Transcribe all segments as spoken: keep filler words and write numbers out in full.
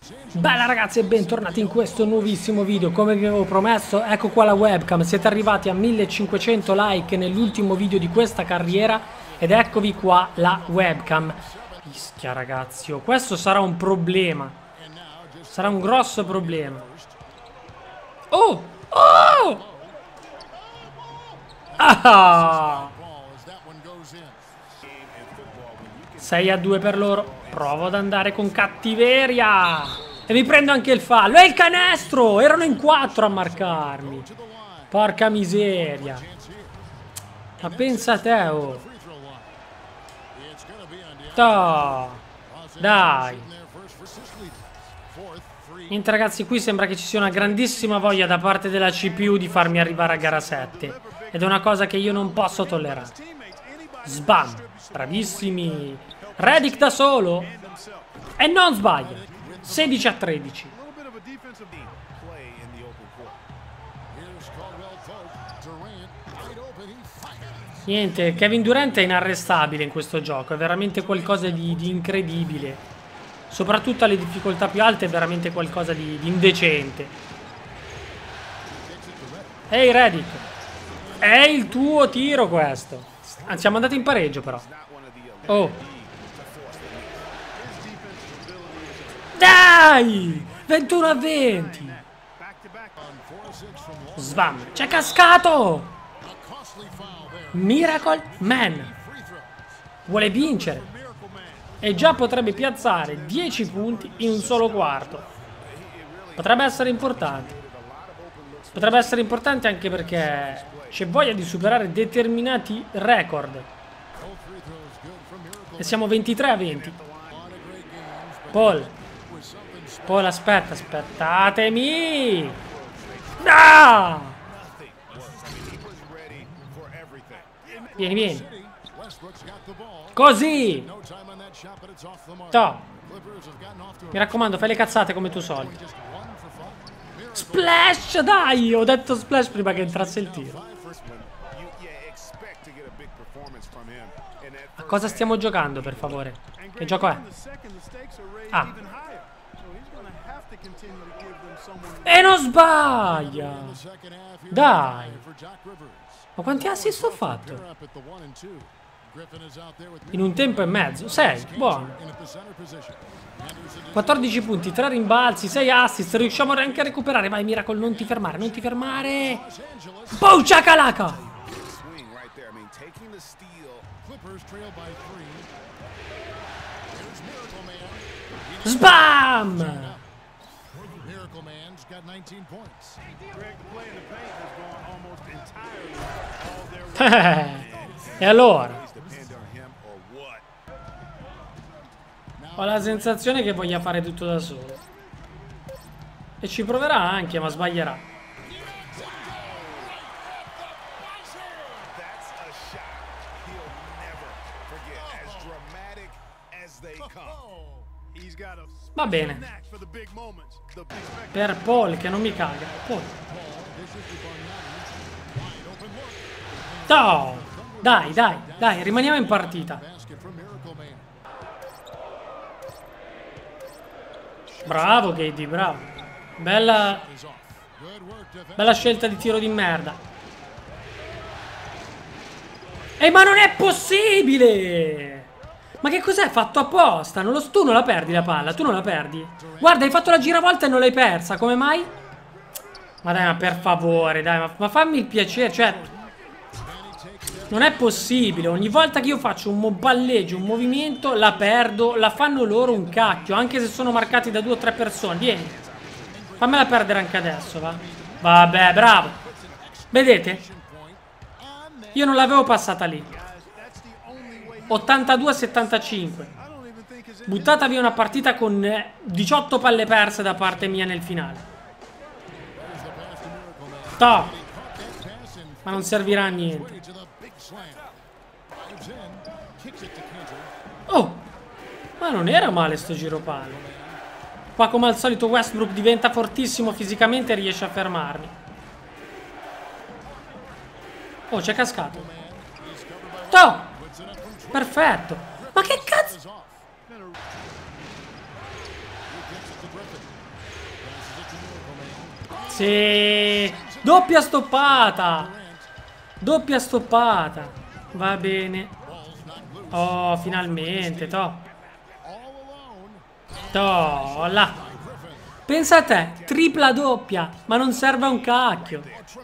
Bella ragazzi e bentornati in questo nuovissimo video. Come vi avevo promesso, ecco qua la webcam. Siete arrivati a millecinquecento like nell'ultimo video di questa carriera ed eccovi qua la webcam. Mischia ragazzi, oh, questo sarà un problema. Sarà un grosso problema. Oh! Oh! Ah! sei a due per loro. Provo ad andare con cattiveria. E mi prendo anche il fallo. E il canestro! Erano in quattro a marcarmi. Porca miseria. Ma pensa a te, oh. Toh. Dai. Niente ragazzi, qui sembra che ci sia una grandissima voglia da parte della C P U di farmi arrivare a gara sette. Ed è una cosa che io non posso tollerare. Sbam. Bravissimi. Redick da solo. E non sbaglia. sedici a tredici. Niente, Kevin Durant è inarrestabile in questo gioco. È veramente qualcosa di, di incredibile. Soprattutto alle difficoltà più alte è veramente qualcosa di, di indecente. Ehi Redick, è il tuo tiro questo. Anzi, siamo andati in pareggio però. Oh. Dai! ventuno a venti. Sbam. C'è cascato. Miracle Man. Vuole vincere. E già potrebbe piazzare dieci punti in un solo quarto. Potrebbe essere importante. Potrebbe essere importante anche perché c'è voglia di superare determinati record. E siamo ventitré a venti. Paul. Paul, aspetta, aspettatemi. Ah! Vieni, vieni. Così. Toh. Mi raccomando, fai le cazzate come tu solito. Splash, dai. Ho detto splash prima che entrasse il tiro. A cosa stiamo giocando, per favore? Che gioco è? Ah. E non sbaglia. Dai. Ma quanti assist ho fatto? In un tempo e mezzo. sei. Buono. quattordici punti, tre rimbalzi, sei assist. Riusciamo anche a recuperare. Vai Miracle, non ti fermare, non ti fermare. Boom, chakalaka. Sbam. E allora? Ho la sensazione che voglia fare tutto da solo. E ci proverà anche, ma sbaglierà. Va bene. Per Paul che non mi caga. Paul. No! Dai, dai, dai, rimaniamo in partita. Bravo K D, bravo. Bella Bella scelta di tiro di merda. Ehi, ma non è possibile! Ma che cos'è? Fatto apposta? Non lo, tu non la perdi la palla, tu non la perdi. Guarda, hai fatto la giravolta e non l'hai persa, come mai? Ma dai, ma per favore, dai, ma, ma fammi il piacere, cioè... Non è possibile, ogni volta che io faccio un palleggio, un movimento, la perdo, la fanno loro un cacchio, anche se sono marcati da due o tre persone. Vieni, fammela perdere anche adesso, va? Vabbè, bravo. Vedete? Io non l'avevo passata lì. ottantadue a settantacinque. Buttata via una partita con diciotto palle perse da parte mia nel finale. Toh. Ma non servirà a niente. Oh, ma non era male sto giro palla. Qua come al solito Westbrook diventa fortissimo fisicamente e riesce a fermarmi. Oh, c'è cascato. Toh. Perfetto. Ma che cazzo? Sì, doppia stoppata. Doppia stoppata. Va bene. Oh, finalmente, to. To, là. Pensa a te, tripla doppia, ma non serve a un cacchio.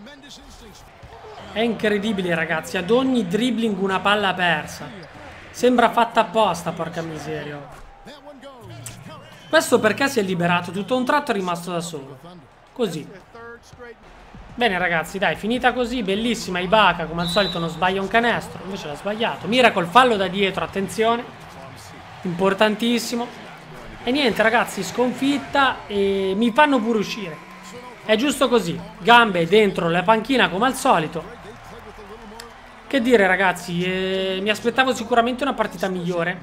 È incredibile, ragazzi, ad ogni dribbling una palla persa. Sembra fatta apposta, porca miseria. Questo perché si è liberato, tutto a un tratto è rimasto da solo. Così. Bene ragazzi, dai, finita così, bellissima. Ibaka come al solito non sbaglia un canestro, invece l'ha sbagliato. Miracle, fallo da dietro, attenzione, importantissimo. E niente ragazzi, sconfitta, e mi fanno pure uscire. È giusto così, gambe dentro la panchina come al solito. Che dire ragazzi, eh, mi aspettavo sicuramente una partita migliore.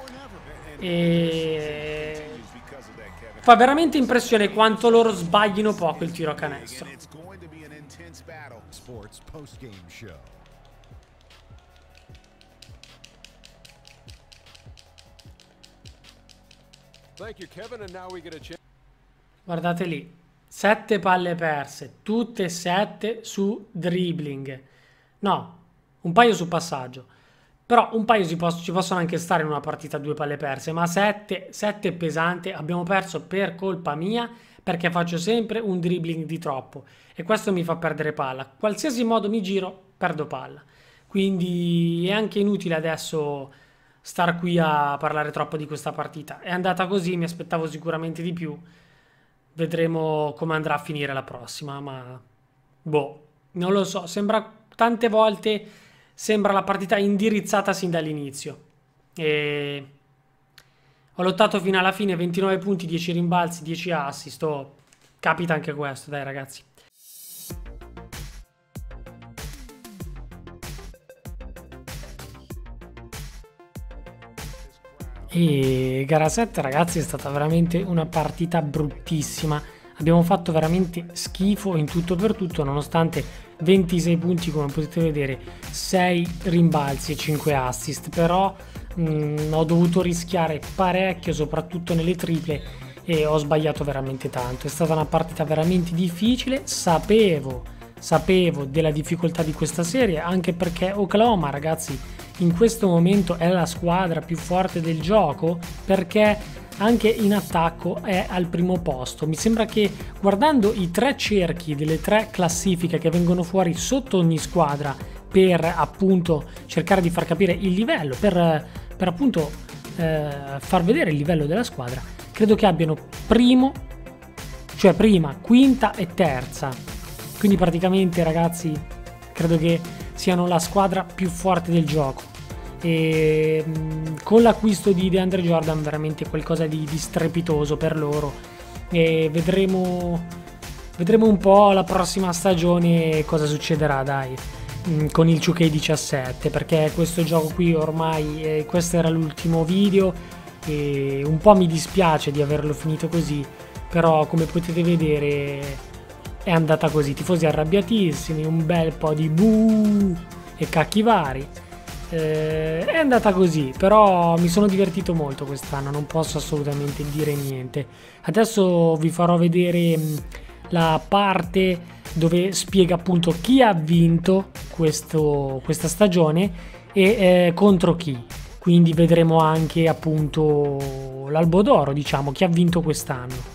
E... fa veramente impressione quanto loro sbaglino poco il tiro a canestro. Guardate lì, sette palle perse, tutte e sette su dribbling. No, un paio su passaggio. Però un paio si poss- ci possono anche stare in una partita a due palle perse, ma sette, sette è pesante. Abbiamo perso per colpa mia, perché faccio sempre un dribbling di troppo e questo mi fa perdere palla. Qualsiasi modo mi giro, perdo palla. Quindi è anche inutile adesso star qui a parlare troppo di questa partita. È andata così, mi aspettavo sicuramente di più. Vedremo come andrà a finire la prossima, ma boh, non lo so, sembra tante volte sembra la partita indirizzata sin dall'inizio. E ho lottato fino alla fine, ventinove punti, dieci rimbalzi, dieci assist. Oh, capita anche questo, dai ragazzi. E gara sette ragazzi è stata veramente una partita bruttissima. Abbiamo fatto veramente schifo in tutto per tutto, nonostante ventisei punti come potete vedere, sei rimbalzi e cinque assist. Però mh, ho dovuto rischiare parecchio, soprattutto nelle triple, e ho sbagliato veramente tanto. È stata una partita veramente difficile, sapevo, sapevo della difficoltà di questa serie, anche perché Oklahoma ragazzi in questo momento è la squadra più forte del gioco, perché anche in attacco è al primo posto. Mi sembra che guardando i tre cerchi delle tre classifiche che vengono fuori sotto ogni squadra per appunto cercare di far capire il livello, per, per appunto eh, far vedere il livello della squadra, credo che abbiano primo, cioè prima, quinta e terza. Quindi praticamente ragazzi credo che siano la squadra più forte del gioco. E mh, con l'acquisto di DeAndre Jordan veramente qualcosa di, di strepitoso per loro, e vedremo vedremo un po' la prossima stagione cosa succederà, dai, mh, con il due K diciassette, perché questo gioco qui ormai eh, questo era l'ultimo video e un po' mi dispiace di averlo finito così, però come potete vedere è andata così. Tifosi arrabbiatissimi, un bel po' di buh e cacchi vari. Eh, è andata così, però mi sono divertito molto quest'anno, non posso assolutamente dire niente. Adesso vi farò vedere mh, la parte dove spiega appunto chi ha vinto questo, questa stagione e eh, contro chi. Quindi vedremo anche appunto l'Albo d'Oro, diciamo, chi ha vinto quest'anno.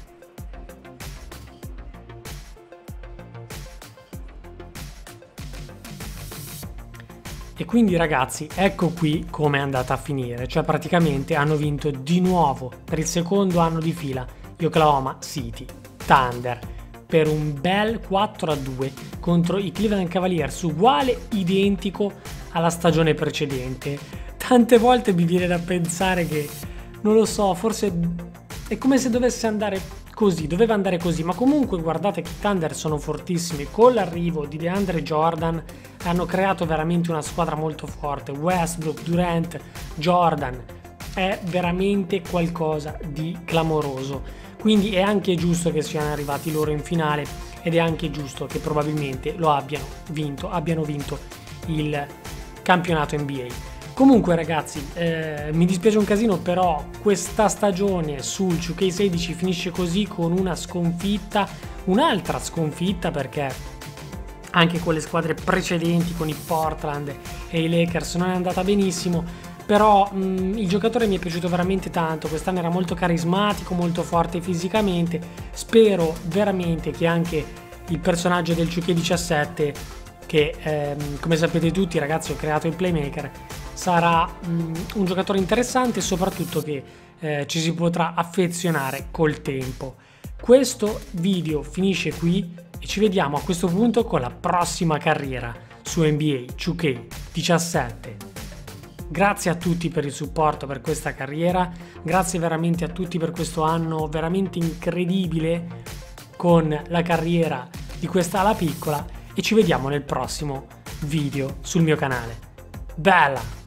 E quindi ragazzi, ecco qui come è andata a finire, cioè praticamente hanno vinto di nuovo per il secondo anno di fila gli Oklahoma City Thunder per un bel quattro a due contro i Cleveland Cavaliers, uguale, identico alla stagione precedente. Tante volte mi viene da pensare che, non lo so, forse è come se dovesse andare così, doveva andare così, ma comunque guardate che i Thunder sono fortissimi. Con l'arrivo di DeAndre Jordan hanno creato veramente una squadra molto forte. Westbrook, Durant, Jordan, è veramente qualcosa di clamoroso. Quindi è anche giusto che siano arrivati loro in finale ed è anche giusto che probabilmente lo abbiano vinto, abbiano vinto il campionato N B A. Comunque ragazzi, eh, mi dispiace un casino, però questa stagione sul two K sedici finisce così, con una sconfitta, un'altra sconfitta, perché anche con le squadre precedenti, con i Portland e i Lakers, non è andata benissimo. Però mh, il giocatore mi è piaciuto veramente tanto, quest'anno era molto carismatico, molto forte fisicamente. Spero veramente che anche il personaggio del two K diciassette, che ehm, come sapete tutti ragazzi ho creato il Playmaker, sarà mh, un giocatore interessante e soprattutto che eh, ci si potrà affezionare col tempo. Questo video finisce qui e ci vediamo a questo punto con la prossima carriera su N B A two K diciassette. Grazie a tutti per il supporto per questa carriera, grazie veramente a tutti per questo anno veramente incredibile con la carriera di questa ala piccola, e ci vediamo nel prossimo video sul mio canale. Bella!